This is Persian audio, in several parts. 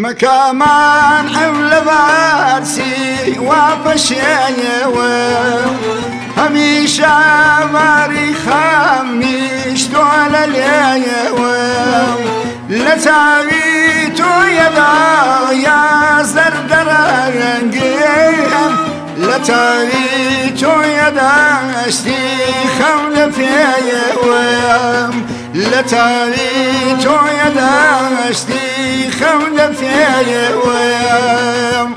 مكامان حول بارسي وفشيو هميشة ماري خميش دول ليو لتعبيتو يدا يا زردر رنقيم لتعبيتو يدا اشتي خمل فيوم لتعبيتو يدا اشتي خمل فيوم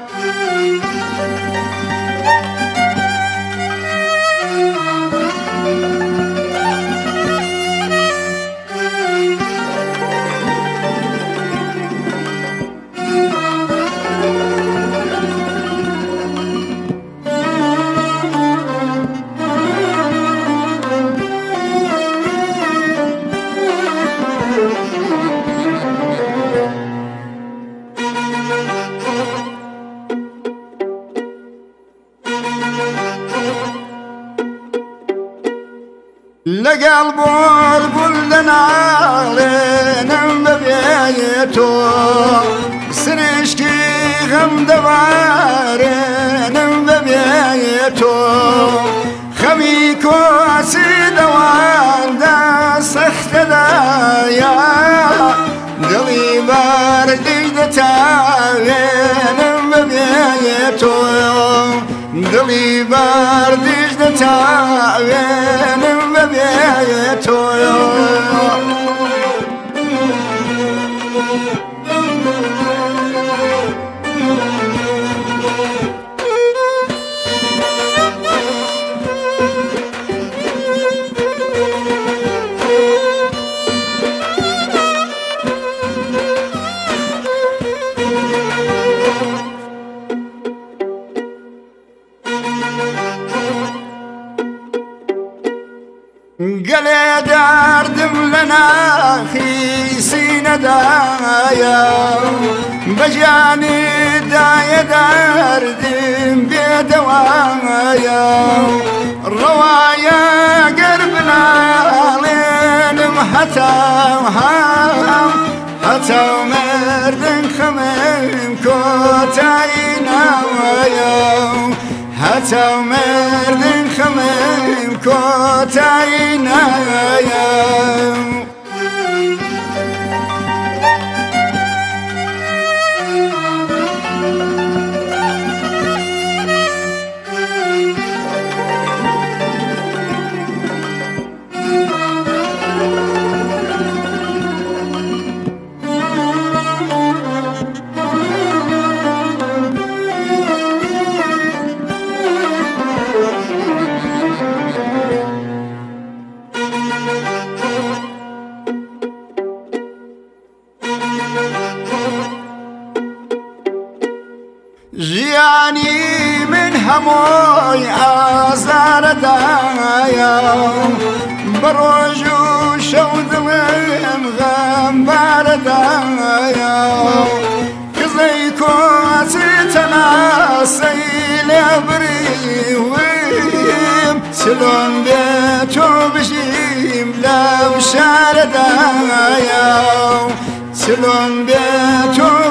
لقلب البلدنا علينا ببيته سنشكي غم دبارنا ببيته خميكو سيد واردا سخت دايا قلي باردش دتاوينا ببيته قلي باردش دتاوينا ببيته قلي دردم لنا في سينا دايا بجاني دايا دردم بدوايا الروايا قربنا لين حتى مردن خمم كوتاينا ويا حتى مردن خمم كوتاينا يا جياني من هموي آزار دايا بروج وشود من غمبار دايا كزيكو تتناسي لبريويم سلون بيتو بجيم لو شار دايا سلون بيتو